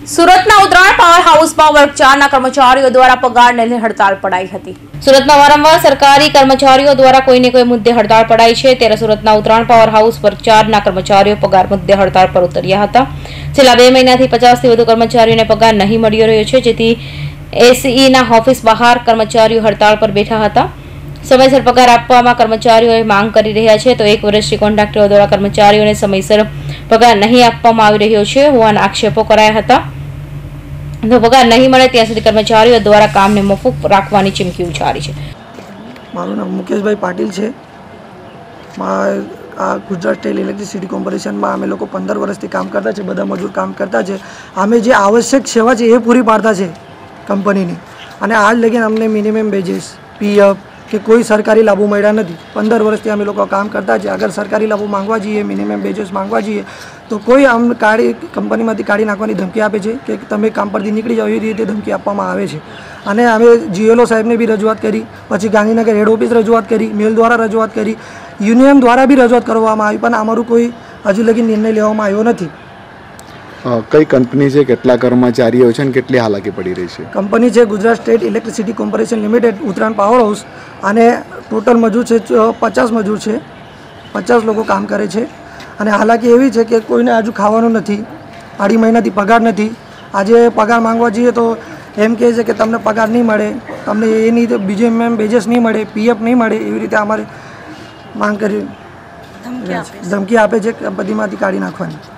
સુરતના ઉત્તરાયણ પાવર હાઉસમાં વર્ગ 4ના કર્મચારીઓ દ્વારા પગારને લઈને હડતાળ પડાઈ હતી। સુરતમાં વારંવાર સરકારી કર્મચારીઓ દ્વારા કોઈને કોઈ મુદ્દે હડતાળ પડાઈ છે, ત્યારે સુરતના ઉત્તરાયણ પાવર હાઉસ વર્ગ 4ના કર્મચારીઓ પગાર મુદ્દે હડતાળ પર ઉતર્યા હતા। છેલ્લા 2 મહિનાથી 50થી વધુ કર્મચારીઓને પગાર નહીં મળી રહ્યો છે, જેથી એસીઈના ઓફિસ બહાર કર્મચારીઓ હડતાળ પર બેઠા હતા। સમયસર પગાર આપવામાં કર્મચારીઓએ માંગ કરી રહ્યા છે, તો 1 વર્ષથી કોન્ટ્રાક્ટરો દ્વારા કર્મચારીઓને સમયસર પગાર નહીં આપવામાં આવી રહ્યો છે હોવાના આક્ષેપો કરાયા હતા। તો પગાર નહીં મળે ત્યાં સુધી કર્મચારીઓ દ્વારા કામને મોકૂફ રાખવાની ચીમકી ઉચ્ચારી છે। મારું નામ મુકેશભાઈ પાટીલ છે। આ ગુજરાત સ્ટેટ ઇલેક્ટ્રિસિટી કોર્પોરેશનમાં અમે લોકો 15 વર્ષથી કામ કરતા છે, બધા મજૂર કામ કરતા છે। અમે જે આવશ્યક સેવા છે એ પૂરી પાડતા છે કંપનીની, અને આજ લગીને અમને મિનિમમ વેજીસ, પીએફ કે કોઈ સરકારી લાભો મળ્યા નથી। 15 વર્ષથી અમે લોકો કામ કરતા છે। અગર સરકારી લાભો માંગવા જઈએ, મિનિમમ વેજીસ માંગવા જઈએ તો કોઈ આમ કંપનીમાંથી કાઢી નાખવાની ધમકી આપે છે કે તમે કામ પરથી નીકળી જાઓ, એ રીતે ધમકી આપવામાં આવે છે। અને અમે જીએલઓ સાહેબને બી રજૂઆત કરી, પછી ગાંધીનગર હેડ ઓફિસ રજૂઆત કરી, મેલ દ્વારા રજૂઆત કરી, યુનિયન દ્વારા બી રજૂઆત કરવામાં આવી, પણ અમારું કોઈ હજુ લગી નિર્ણય લેવામાં આવ્યો નથી। કઈ કંપની છે, કેટલા કર્મચારીઓ છે અને કેટલી હાલાકી પડી રહી છે? કંપની છે Gujarat state electricity corporation limited, Uttarayan power house, અને ટોટલ મજૂર છે 50 મજૂર છે, 50 લોકો કામ કરે છે। અને હાલાકી એવી છે કે કોઈને હજુ ખાવાનું નથી, 2.5 મહિનાથી પગાર નથી। આજે પગાર માંગવા જઈએ તો એમ કહે છે કે તમને પગાર નહીં મળે, તમને એ નહીં, બીજે મેમ વેજીસ નહીં મળે, પીએફ નહીં મળે, એવી રીતે અમારે માંગ કરી ધમકી આપે છે કંપનીમાંથી કાઢી નાખવાની।